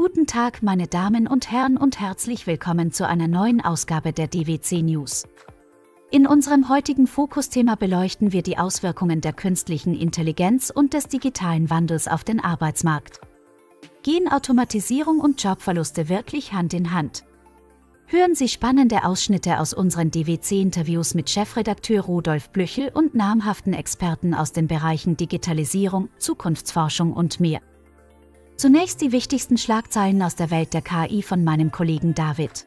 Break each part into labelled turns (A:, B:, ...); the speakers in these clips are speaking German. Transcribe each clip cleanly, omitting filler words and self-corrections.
A: Guten Tag, meine Damen und Herren, und herzlich willkommen zu einer neuen Ausgabe der DWC News. In unserem heutigen Fokusthema beleuchten wir die Auswirkungen der künstlichen Intelligenz und des digitalen Wandels auf den Arbeitsmarkt. Gehen Automatisierung und Jobverluste wirklich Hand in Hand? Hören Sie spannende Ausschnitte aus unseren DWC-Interviews mit Chefredakteur Rudolf Blüchel und namhaften Experten aus den Bereichen Digitalisierung, Zukunftsforschung und mehr. Zunächst die wichtigsten Schlagzeilen aus der Welt der KI von meinem Kollegen David.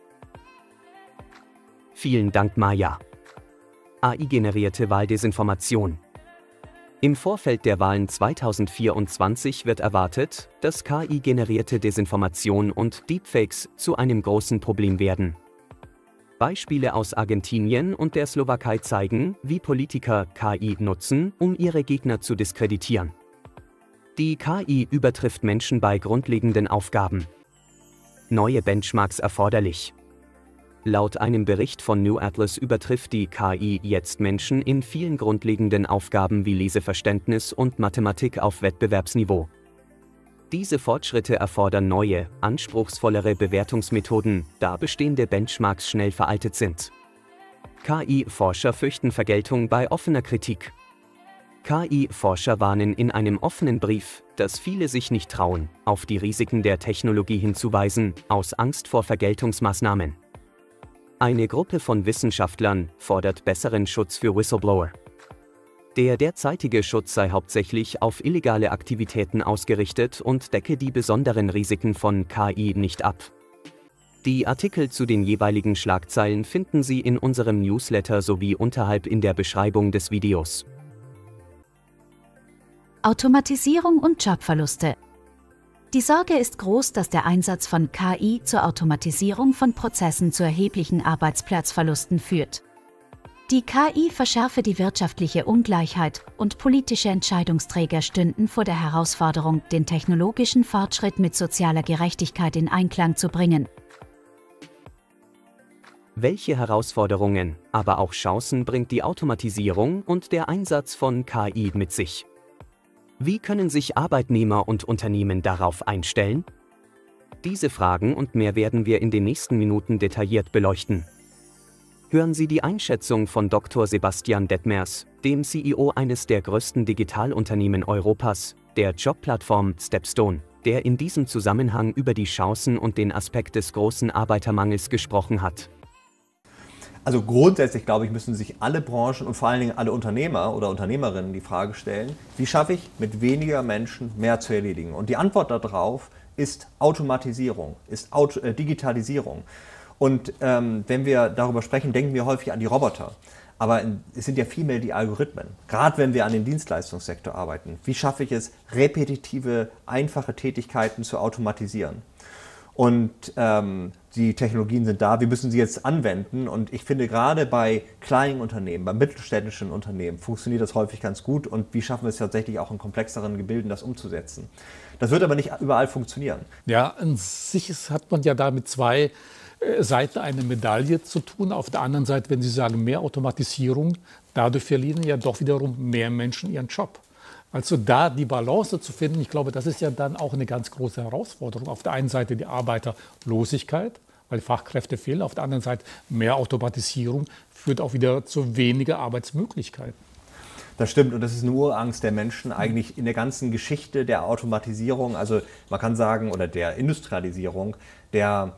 B: Vielen Dank, Maja. AI-generierte Wahldesinformation. Im Vorfeld der Wahlen 2024 wird erwartet, dass KI-generierte Desinformation und Deepfakes zu einem großen Problem werden. Beispiele aus Argentinien und der Slowakei zeigen, wie Politiker KI nutzen, um ihre Gegner zu diskreditieren. Die KI übertrifft Menschen bei grundlegenden Aufgaben. Neue Benchmarks erforderlich. Laut einem Bericht von New Atlas übertrifft die KI jetzt Menschen in vielen grundlegenden Aufgaben wie Leseverständnis und Mathematik auf Wettbewerbsniveau. Diese Fortschritte erfordern neue, anspruchsvollere Bewertungsmethoden, da bestehende Benchmarks schnell veraltet sind. KI-Forscher fürchten Vergeltung bei offener Kritik. KI-Forscher warnen in einem offenen Brief, dass viele sich nicht trauen, auf die Risiken der Technologie hinzuweisen, aus Angst vor Vergeltungsmaßnahmen. Eine Gruppe von Wissenschaftlern fordert besseren Schutz für Whistleblower. Der derzeitige Schutz sei hauptsächlich auf illegale Aktivitäten ausgerichtet und decke die besonderen Risiken von KI nicht ab. Die Artikel zu den jeweiligen Schlagzeilen finden Sie in unserem Newsletter sowie unterhalb in der Beschreibung des Videos.
A: Automatisierung und Jobverluste. Die Sorge ist groß, dass der Einsatz von KI zur Automatisierung von Prozessen zu erheblichen Arbeitsplatzverlusten führt. Die KI verschärfe die wirtschaftliche Ungleichheit und politische Entscheidungsträger stünden vor der Herausforderung, den technologischen Fortschritt mit sozialer Gerechtigkeit in Einklang zu bringen.
B: Welche Herausforderungen, aber auch Chancen bringt die Automatisierung und der Einsatz von KI mit sich? Wie können sich Arbeitnehmer und Unternehmen darauf einstellen? Diese Fragen und mehr werden wir in den nächsten Minuten detailliert beleuchten. Hören Sie die Einschätzung von Dr. Sebastian Detmers, dem CEO eines der größten Digitalunternehmen Europas, der Jobplattform Stepstone, der in diesem Zusammenhang über die Chancen und den Aspekt des großen Arbeitermangels gesprochen hat.
C: Also grundsätzlich, glaube ich, müssen sich alle Branchen und vor allen Dingen alle Unternehmer oder Unternehmerinnen die Frage stellen, wie schaffe ich mit weniger Menschen mehr zu erledigen? Und die Antwort darauf ist Automatisierung, ist Digitalisierung. Und wenn wir darüber sprechen, denken wir häufig an die Roboter. Aber es sind ja vielmehr die Algorithmen, gerade wenn wir an den Dienstleistungssektor arbeiten. Wie schaffe ich es, repetitive, einfache Tätigkeiten zu automatisieren? Und die Technologien sind da, wir müssen sie jetzt anwenden und ich finde gerade bei kleinen Unternehmen, bei mittelständischen Unternehmen funktioniert das häufig ganz gut und wie schaffen wir es tatsächlich auch in komplexeren Gebilden das umzusetzen. Das wird aber nicht überall funktionieren.
D: Ja, an sich hat man ja da mit zwei Seiten eine Medaille zu tun. Auf der anderen Seite, wenn Sie sagen mehr Automatisierung, dadurch verlieren ja doch wiederum mehr Menschen ihren Job. Also da die Balance zu finden, ich glaube, das ist ja dann auch eine ganz große Herausforderung. Auf der einen Seite die Arbeiterlosigkeit, weil Fachkräfte fehlen. Auf der anderen Seite mehr Automatisierung führt auch wieder zu weniger Arbeitsmöglichkeiten.
C: Das stimmt und das ist eine Urangst der Menschen eigentlich in der ganzen Geschichte der Automatisierung, also man kann sagen, oder der Industrialisierung, der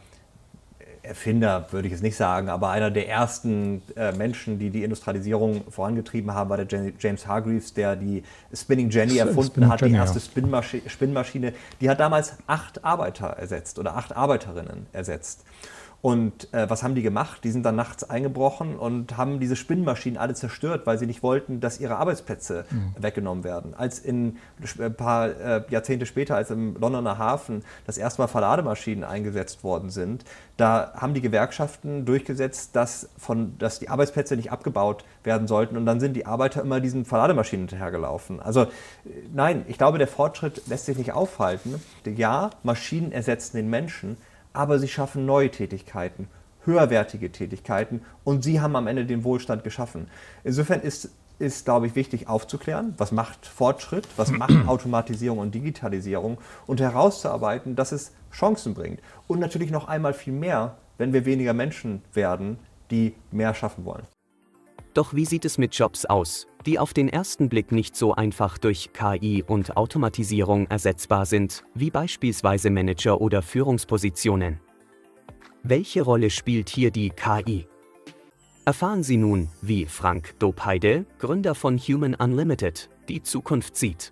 C: Erfinder würde ich jetzt nicht sagen, aber einer der ersten Menschen, die die Industrialisierung vorangetrieben haben, war der James Hargreaves, der die Spinning Jenny erfunden hat, die erste Spinnmaschine. Die hat damals 8 Arbeiter ersetzt oder 8 Arbeiterinnen ersetzt. Und was haben die gemacht? Die sind dann nachts eingebrochen und haben diese Spinnmaschinen alle zerstört, weil sie nicht wollten, dass ihre Arbeitsplätze weggenommen werden. Als ein paar Jahrzehnte später, als im Londoner Hafen das erste Mal Verlademaschinen eingesetzt worden sind, da haben die Gewerkschaften durchgesetzt, dass die Arbeitsplätze nicht abgebaut werden sollten. Und dann sind die Arbeiter immer diesen Verlademaschinen hinterhergelaufen. Also nein, ich glaube, der Fortschritt lässt sich nicht aufhalten. Ja, Maschinen ersetzen den Menschen, aber sie schaffen neue Tätigkeiten, höherwertige Tätigkeiten und sie haben am Ende den Wohlstand geschaffen. Insofern ist ist, glaube ich, wichtig aufzuklären, was macht Fortschritt, was macht Automatisierung und Digitalisierung und herauszuarbeiten, dass es Chancen bringt. Und natürlich noch einmal viel mehr, wenn wir weniger Menschen werden, die mehr schaffen wollen.
B: Doch wie sieht es mit Jobs aus, die auf den ersten Blick nicht so einfach durch KI und Automatisierung ersetzbar sind, wie beispielsweise Manager- oder Führungspositionen? Welche Rolle spielt hier die KI? Erfahren Sie nun, wie Frank Dopeide, Gründer von Human Unlimited, die Zukunft sieht.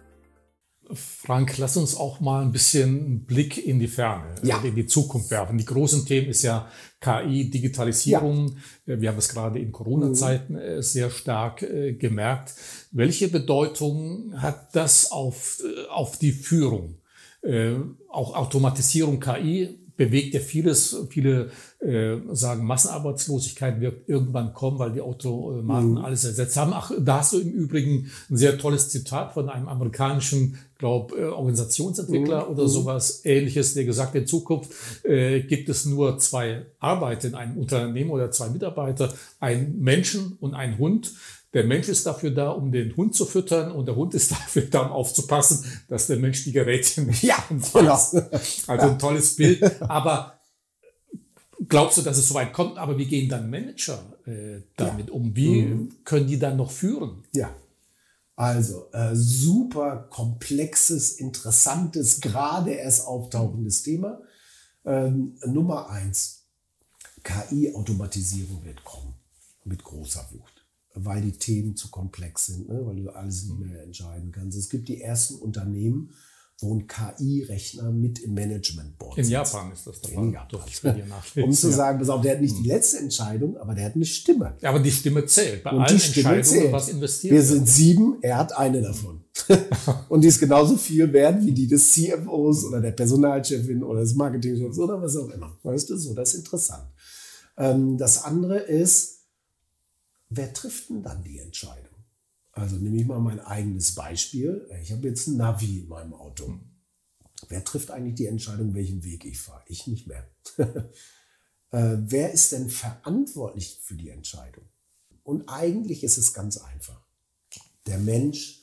D: Frank, lass uns auch mal ein bisschen einen Blick in die Ferne, in die Zukunft werfen. Die großen Themen ist ja KI, Digitalisierung. Ja. Wir haben es gerade in Corona-Zeiten sehr stark gemerkt. Welche Bedeutung hat das auf die Führung? Auch Automatisierung, KI bewegt ja vieles. Viele sagen, Massenarbeitslosigkeit wird irgendwann kommen, weil die Automaten alles ersetzt haben. Ach, da hast du im Übrigen ein sehr tolles Zitat von einem amerikanischen, Organisationsentwickler oder sowas Ähnliches, der gesagt hat, in Zukunft gibt es nur 2 Arbeiter in einem Unternehmen oder 2 Mitarbeiter, einen Menschen und einen Hund. Der Mensch ist dafür da, um den Hund zu füttern, und der Hund ist dafür da, um aufzupassen, dass der Mensch die Geräte nicht anfasst. Also ein tolles Bild. Aber glaubst du, dass es so weit kommt? Aber wie gehen dann Manager damit um? Wie können die dann noch führen?
E: Ja, also super komplexes, interessantes, gerade erst auftauchendes Thema. Nummer 1, KI-Automatisierung wird kommen mit großer Wucht, weil die Themen zu komplex sind, ne? Weil du alles nicht mehr entscheiden kannst. Es gibt die ersten Unternehmen, wo ein KI-Rechner mit im Management-Board
D: in
E: sitzt.
D: Japan ist das der Fall.
E: Um zu sagen, pass auf, der hat nicht die letzte Entscheidung, aber der hat eine Stimme.
D: Ja, aber die Stimme zählt. Bei
E: Und
D: allen
E: die Stimme
D: Entscheidungen,
E: zählt.
D: was investiert
E: Wir
D: wird.
E: sind 7, er hat eine davon. Und die ist genauso viel wert wie die des CFOs oder der Personalchefin oder des Marketingchefs oder was auch immer. Weißt du, so, das ist interessant. Das andere ist, wer trifft denn dann die Entscheidung? Also nehme ich mal mein eigenes Beispiel. Ich habe jetzt ein Navi in meinem Auto. Wer trifft eigentlich die Entscheidung, welchen Weg ich fahre? Ich nicht mehr. Wer ist denn verantwortlich für die Entscheidung? Und eigentlich ist es ganz einfach. Der Mensch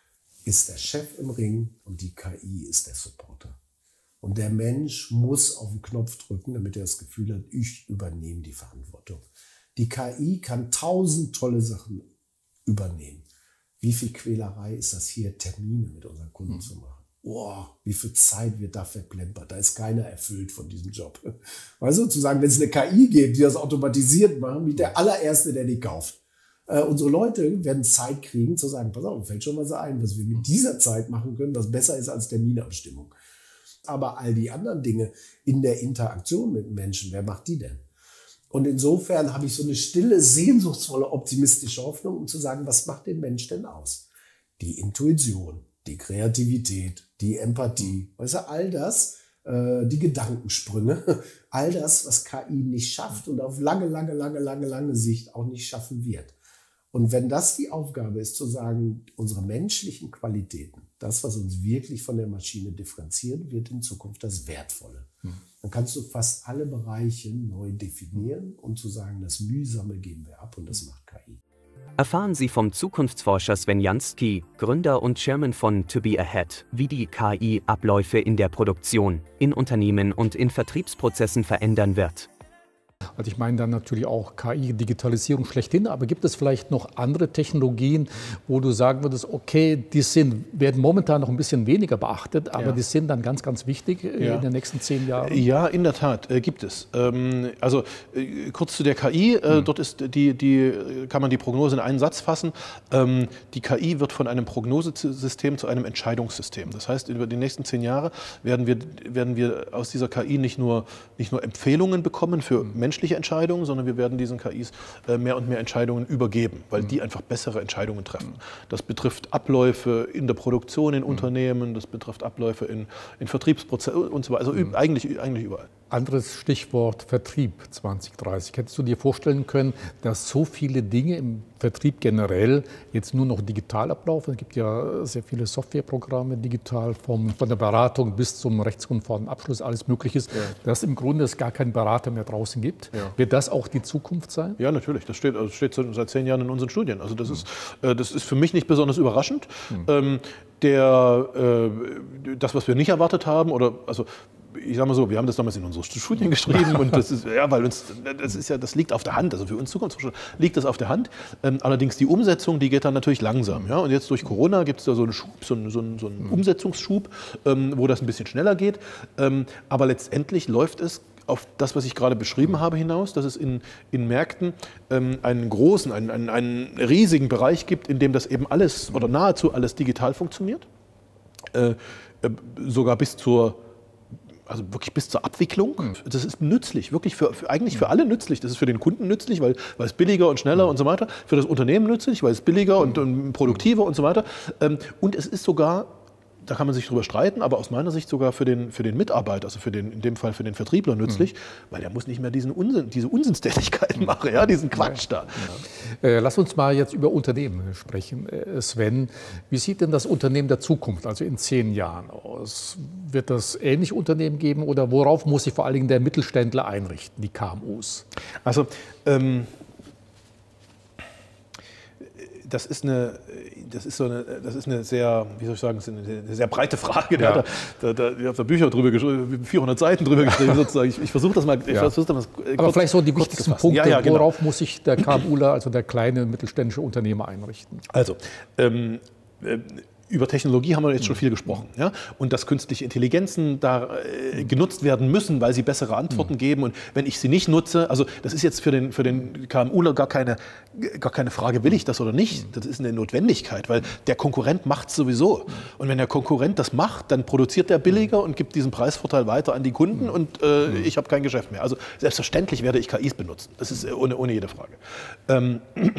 E: ist der Chef im Ring und die KI ist der Supporter. Und der Mensch muss auf den Knopf drücken, damit er das Gefühl hat, ich übernehme die Verantwortung. Die KI kann 1000 tolle Sachen übernehmen. Wie viel Quälerei ist das hier, Termine mit unseren Kunden zu machen? Oh, wie viel Zeit wird da verplempert? Da ist keiner erfüllt von diesem Job. Weißt du, zu sagen, wenn es eine KI gibt, die das automatisiert macht, wie der allererste, der die kauft. Unsere Leute werden Zeit kriegen, zu sagen, pass auf, fällt schon was ein, was wir mit dieser Zeit machen können, was besser ist als Terminabstimmung. Aber all die anderen Dinge in der Interaktion mit Menschen, wer macht die denn? Und insofern habe ich so eine stille, sehnsuchtsvolle, optimistische Hoffnung, um zu sagen, was macht den Mensch denn aus? Die Intuition, die Kreativität, die Empathie, weißt du, all das, die Gedankensprünge, all das, was KI nicht schafft und auf lange Sicht auch nicht schaffen wird. Und wenn das die Aufgabe ist, zu sagen, unsere menschlichen Qualitäten, das, was uns wirklich von der Maschine differenziert, wird in Zukunft das Wertvolle. Dann kannst du fast alle Bereiche neu definieren und zu sagen, das Mühsame geben wir ab und das macht KI.
B: Erfahren Sie vom Zukunftsforscher Sven Jansky, Gründer und Chairman von To Be Ahead, wie die KI Abläufe in der Produktion, in Unternehmen und in Vertriebsprozessen verändern wird.
D: Also ich meine dann natürlich auch KI, Digitalisierung schlechthin, aber gibt es vielleicht noch andere Technologien, wo du sagen würdest, okay, die werden momentan noch ein bisschen weniger beachtet, aber die sind dann ganz, ganz wichtig in den nächsten 10 Jahren?
F: Ja, in der Tat gibt es. Also kurz zu der KI, dort ist kann man die Prognose in einen Satz fassen. Die KI wird von einem Prognosesystem zu einem Entscheidungssystem. Das heißt, über die nächsten 10 Jahre werden wir aus dieser KI nicht nur Empfehlungen bekommen für menschliche Entscheidungen, sondern wir werden diesen KIs mehr und mehr Entscheidungen übergeben, weil die einfach bessere Entscheidungen treffen. Das betrifft Abläufe in der Produktion in Unternehmen, das betrifft Abläufe in Vertriebsprozessen und so weiter, also eigentlich überall.
D: Anderes Stichwort Vertrieb 2030. Hättest du dir vorstellen können, dass so viele Dinge im Vertrieb generell jetzt nur noch digital ablaufen? Es gibt ja sehr viele Softwareprogramme digital, von der Beratung bis zum rechtskonformen Abschluss, alles Mögliche, dass im Grunde es gar keinen Berater mehr draußen gibt. Ja. Wird das auch die Zukunft sein?
F: Ja, natürlich. Das steht seit 10 Jahren in unseren Studien. Also das ist für mich nicht besonders überraschend. Das, was wir nicht erwartet haben, ich sage mal so, wir haben das damals in unsere Studien geschrieben und das ist, ja, weil das liegt auf der Hand. Also für uns Zukunftsforscher liegt das auf der Hand. Allerdings die Umsetzung, die geht dann natürlich langsam. Ja? Und jetzt durch Corona gibt es da so einen Schub, so einen Umsetzungsschub, wo das ein bisschen schneller geht. Aber letztendlich läuft es auf das, was ich gerade beschrieben habe, hinaus, dass es in Märkten einen großen, einen riesigen Bereich gibt, in dem das eben alles oder nahezu alles digital funktioniert. Sogar wirklich bis zur Abwicklung. Das ist nützlich, wirklich eigentlich für alle nützlich. Das ist für den Kunden nützlich, weil es billiger und schneller und so weiter. Für das Unternehmen nützlich, weil es billiger und produktiver und so weiter. Und es ist sogar, da kann man sich drüber streiten, aber aus meiner Sicht sogar für den Mitarbeiter, also in dem Fall für den Vertriebler nützlich, weil er muss nicht mehr diese Unsinnstätigkeiten machen, ja, diesen Quatsch da.
D: Ja. Lass uns mal jetzt über Unternehmen sprechen. Sven, wie sieht denn das Unternehmen der Zukunft, also in 10 Jahren aus? Wird das ähnliche Unternehmen geben oder worauf muss sich vor allen Dingen der Mittelständler einrichten, die KMUs?
F: Also, das ist eine sehr, wie soll ich sagen, eine sehr breite Frage.
D: Ja.
F: Ich habe da Bücher drüber geschrieben, 400 Seiten drüber geschrieben sozusagen. Ich versuche das mal.
D: Aber vielleicht so die wichtigsten Punkte,
F: genau.
D: Worauf muss sich der KMUler, also der kleine mittelständische Unternehmer, einrichten?
F: Also, über Technologie haben wir jetzt schon viel gesprochen. Ja? Und dass künstliche Intelligenzen da genutzt werden müssen, weil sie bessere Antworten geben. Und wenn ich sie nicht nutze, also das ist jetzt für den KMUler gar keine Frage, will ich das oder nicht. Das ist eine Notwendigkeit, weil der Konkurrent macht es sowieso. Und wenn der Konkurrent das macht, dann produziert der billiger und gibt diesen Preisvorteil weiter an die Kunden und ich habe kein Geschäft mehr. Also selbstverständlich werde ich KIs benutzen. Das ist ohne jede Frage.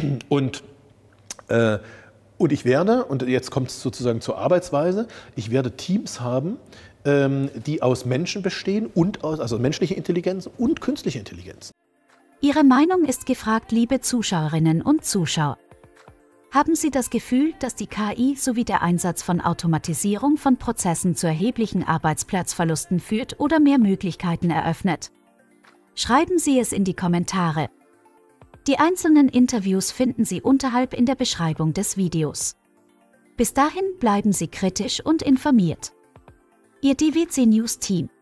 F: Und ich werde, und jetzt kommt es sozusagen zur Arbeitsweise, ich werde Teams haben, die aus Menschen bestehen, also menschliche Intelligenz und künstliche Intelligenz.
A: Ihre Meinung ist gefragt, liebe Zuschauerinnen und Zuschauer. Haben Sie das Gefühl, dass die KI sowie der Einsatz von Automatisierung von Prozessen zu erheblichen Arbeitsplatzverlusten führt oder mehr Möglichkeiten eröffnet? Schreiben Sie es in die Kommentare. Die einzelnen Interviews finden Sie unterhalb in der Beschreibung des Videos. Bis dahin bleiben Sie kritisch und informiert. Ihr DWC News Team.